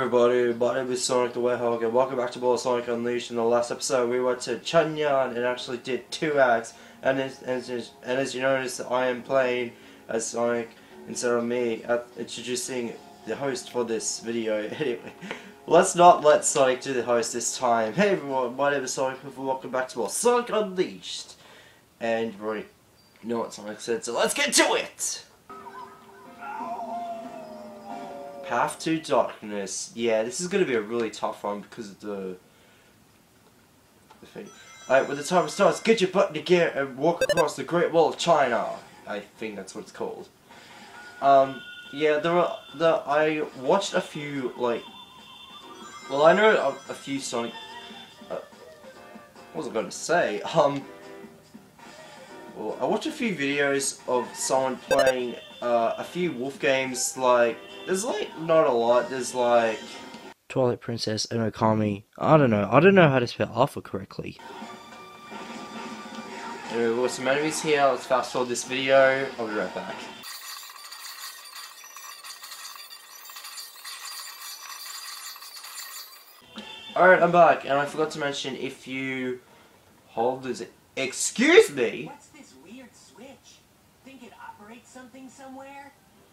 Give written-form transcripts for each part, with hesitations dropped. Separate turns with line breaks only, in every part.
everybody, my name is Sonic the Hedgehog and welcome back to more Sonic Unleashed. In the last episode we went to Chunyan and actually did 2 acts, and as you notice I am playing as Sonic instead of me introducing the host for this video. Anyway, let's not let Sonic do the host this time. Hey everyone, my name is Sonic and welcome back to more Sonic Unleashed. And you already know what Sonic said, so let's get to it! Path to Darkness. Yeah, this is going to be a really tough one because of the thing. Alright, when the timer starts, get your butt in gear and walk across the Great Wall of China. I think that's what it's called. Yeah, I watched a few, like, well, I know a few Sonic, what was I going to say? Well, I watched a few videos of someone playing, a few Wolf games, like, there's like not a lot. There's like Twilight Princess and Okami. I don't know how to spell Alpha correctly. Anyway, we've got some enemies here. Let's fast forward this video. I'll be right back. Alright, I'm back, and I forgot to mention if you hold this. Excuse me.
What's this weird switch? Think it operates something somewhere?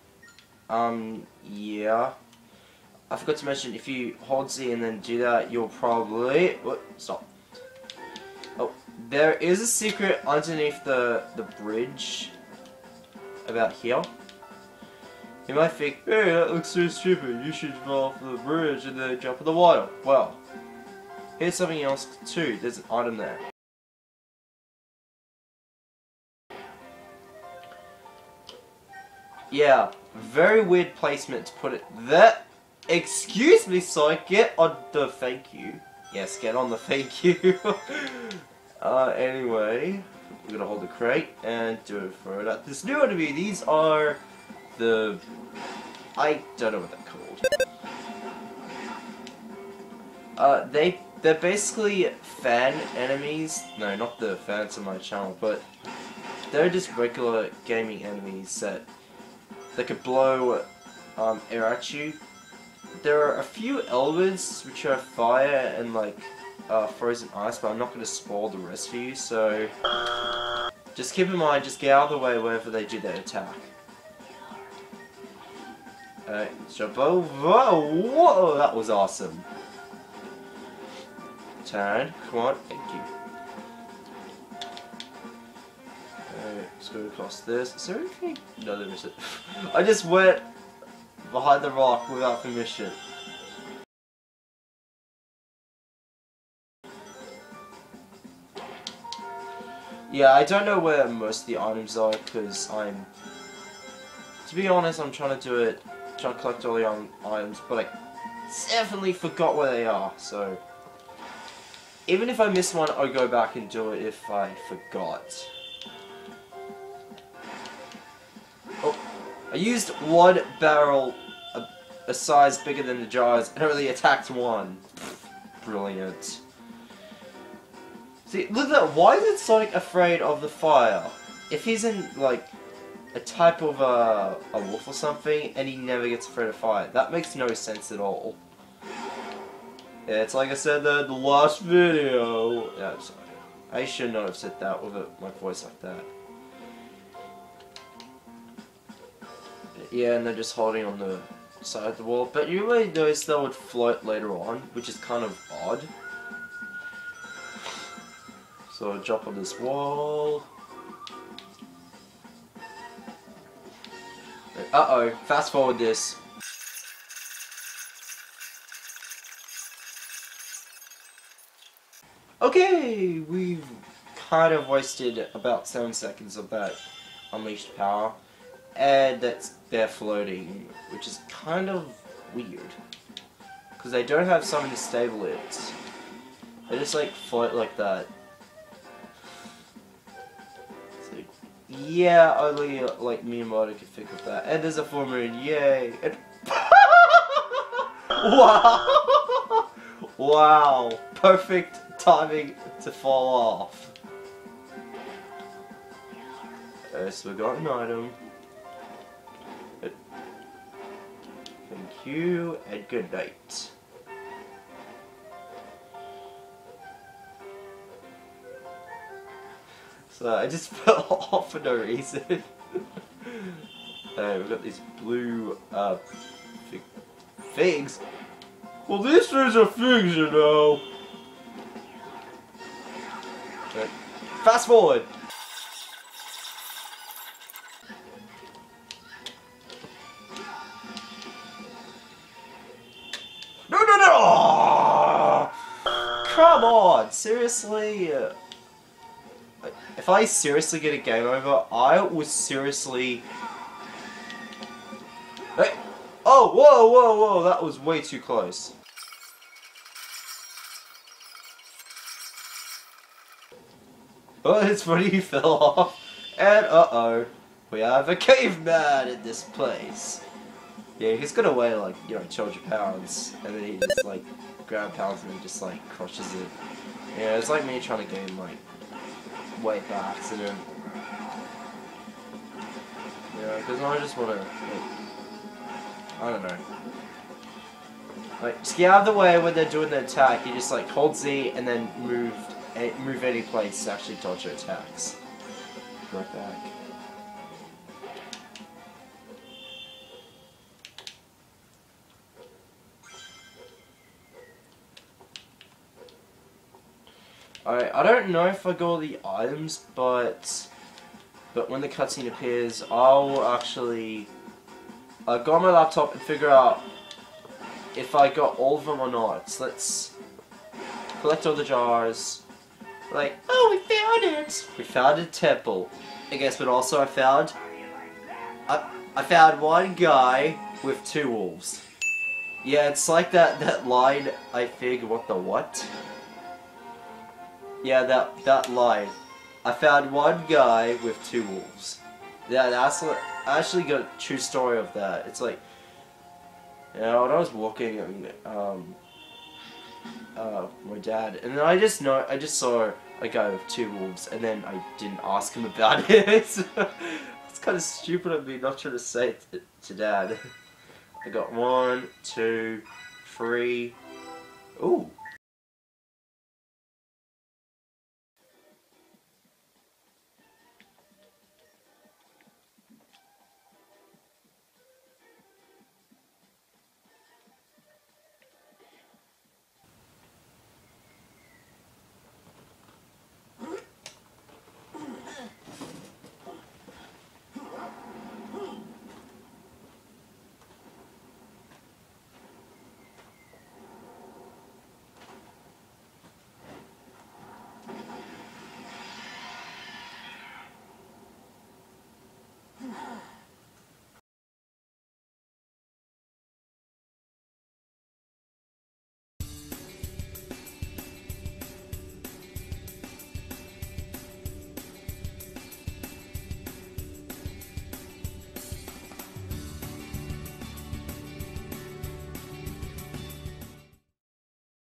Yeah. I forgot to mention, if you hold Z and then do that, you'll probably... What? Stop. Oh, there is a secret underneath the bridge. About here. You might think, hey, that looks so stupid, you should fall off the bridge and then jump in the water. Well, here's something else too. There's an item there. Yeah, very weird placement to put it there. Excuse me, Sonic, get on the thank you. Yes, get on the thank you. Anyway, we're gonna hold the crate and do it for that. This new enemy, these are the... I don't know what they're called. They're basically fan enemies. No, not the fans of my channel, but they're just regular gaming enemies that could blow air at you. There are a few elements which are fire and like frozen ice, but I'm not going to spoil the rest for you, so just keep in mind, just get out of the way whenever they do their attack. Alright, jump over. Whoa, that was awesome. Turn, come on, thank you. Let's go across this. Is there anything? No, there isn't. I just went behind the rock without permission. Yeah, I don't know where most of the items are because to be honest, I'm trying to collect all the items, but I definitely forgot where they are, so even if I miss one, I'll go back and do it if I forgot. Oh, I used one barrel a size bigger than the jars and only attacked one. Brilliant. See, look at that. Why is Sonic afraid of the fire? If he's in, like, a type of a wolf or something, and he never gets afraid of fire, that makes no sense at all. Yeah, it's like I said in the last video. Yeah, I'm sorry. I should not have said that with my voice like that. Yeah, and they're just holding on the side of the wall. But you may notice they would float later on, which is kind of odd. So I'll jump on this wall. Uh-oh, fast forward this. Okay, we've kind of wasted about 7 seconds of that unleashed power. And they're floating, which is kind of weird. Because they don't have something to stable it. They just like float like that. So, yeah, only like me and Marty can think of that. And there's a full moon, yay! And wow! Wow! Perfect timing to fall off. So we got an item. you, and good night. So I just fell off for no reason. We've got these blue figs. Well, this is a figs, you know. Okay. Fast forward. No, no, no! Come on, seriously. If I seriously get a game over, I was seriously. Hey. Oh, whoa, whoa, whoa! That was way too close. But it's funny he fell off, and uh-oh, we have a caveman in this place. Yeah, he's gonna weigh like, 200 pounds, and then he just like grab pounds and he just like crushes it. Yeah, it's like me trying to gain like weight by accident. Yeah, because I just wanna, like, I don't know. Like, just get out of the way when they're doing the attack. You just like hold Z and then move any place to actually dodge your attacks. Right back. I don't know if I got all the items, but when the cutscene appears, I'll actually go on my laptop and figure out if I got all of them or not. So let's collect all the jars. Like, oh, we found it! We found a temple. And guess what also I found? I found one guy with 2 wolves. Yeah, it's like that line, I figured, what the what? Yeah, that line. I found one guy with 2 wolves. Yeah, that's what, I actually got a true story of that. It's like, when I was walking, my dad, and then I just saw a guy with 2 wolves, and then I didn't ask him about it. It's kind of stupid of me not trying to say it to Dad. I got 1, 2, 3. Ooh,